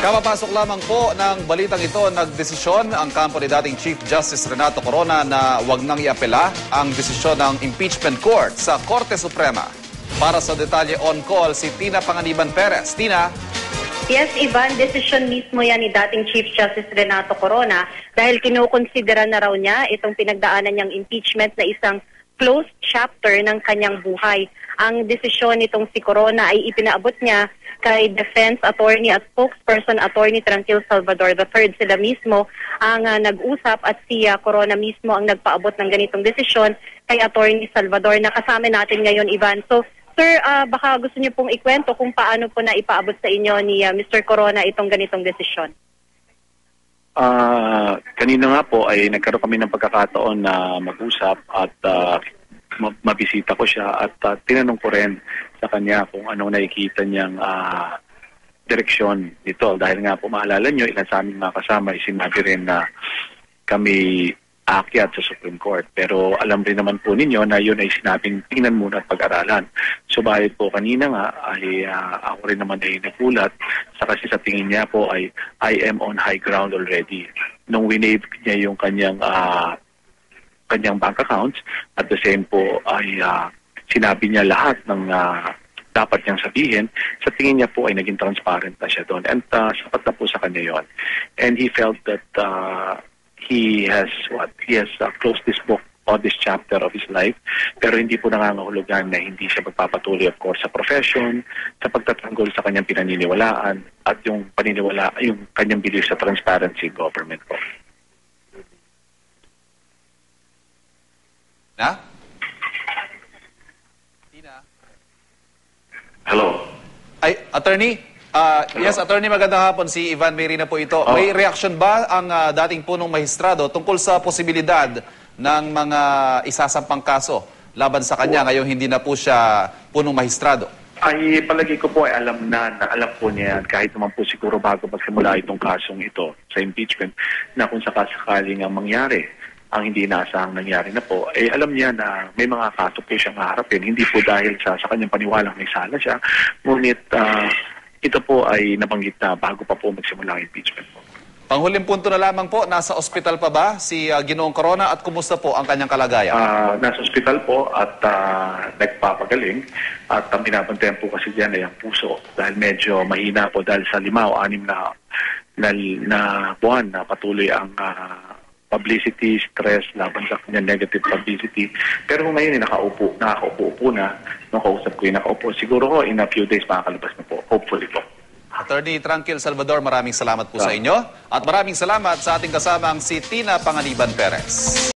Kapapasok lamang po ng balitang ito, nagdesisyon ang kampo ni dating Chief Justice Renato Corona na wag nang iapela ang desisyon ng Impeachment Court sa Korte Suprema. Para sa detalye on call, si Tina Panganiban Perez. Tina? Yes, Ivan, desisyon mismo yan ni dating Chief Justice Renato Corona dahil kinukonsidera na raw niya itong pinagdaanan niyang impeachment na isang closed chapter ng kanyang buhay. Ang desisyon nitong si Corona ay ipinaabot niya kay Defense Attorney at Spokesperson Attorney Tranquil Salvador III. Sila mismo ang nag-usap at si Corona mismo ang nagpaabot ng ganitong desisyon kay Attorney Salvador na kasama natin ngayon, Ivan. So, sir, baka gusto niyo pong ikwento kung paano po na ipaabot sa inyo ni Mr. Corona itong ganitong desisyon. Kanina nga po ay nagkaroon kami ng pagkakataon na mag-usap at mabisita ko siya at tinanong ko rin sa kanya kung anong nakikita niyang direksyon nito. Dahil nga po maalala nyo, ilan sa aming mga kasama ay sinabi rin na kami aakyat sa Supreme Court. Pero alam rin naman po ninyo na yun ay sinabing tingnan muna at pag-aralan. Subalit po kanina nga ay ako rin naman ay nagulat sa kasi sa tingin niya po ay I am on high ground already. Nung winave niya yung kanyang bank accounts, at the same po ay sinabi niya lahat ng dapat niyang sabihin, sa tingin niya po ay naging transparent na siya doon. And sapat na po sa kanya yun. And he felt that he has closed this book or this chapter of his life, pero hindi po nangangahulugan na hindi siya magpapatuloy, of course, sa profession, sa pagtatanggol sa kanyang pinaniniwalaan, at yung kanyang belief sa transparency in government po. Na? Tina? Hello? Ay, attorney? Yes, attorney, magandang hapon. Si Ivan Mayrina po ito. May reaction ba ang dating punong mahistrado tungkol sa posibilidad ng mga isasampang kaso laban sa kanya ngayong hindi na po siya punong mahistrado? Ay, palagi ko po ay alam po niya yan, kahit naman po siguro bago magsimula itong kasong ito sa impeachment, na kung sakasakaling ang mangyari, ang hindi inaasahang nangyari na po, eh alam niya na may mga kaso po siyang haharapin. Hindi po dahil sa kanyang paniwalang may sala siya, ngunit ito po ay nabanggit na bago pa po magsimula ang impeachment po. Panghuling punto na lamang po, nasa ospital pa ba si Ginoong Corona at kumusta po ang kanyang kalagayan? Nasa ospital po at nagpapagaling at binabantayan po kasi diyan ay ang puso dahil medyo mahina po dahil sa 5 o 6 na buwan na patuloy ang publicity, stress, laban sa kanya negative publicity. Pero ngayon nakaupo na, nung kausap ko yung nakaupo. Siguro ko in a few days makakalabas na po, hopefully po. Attorney Tranquil Salvador, maraming salamat po sa inyo. At maraming salamat sa ating kasamang si Tina Panganiban Perez.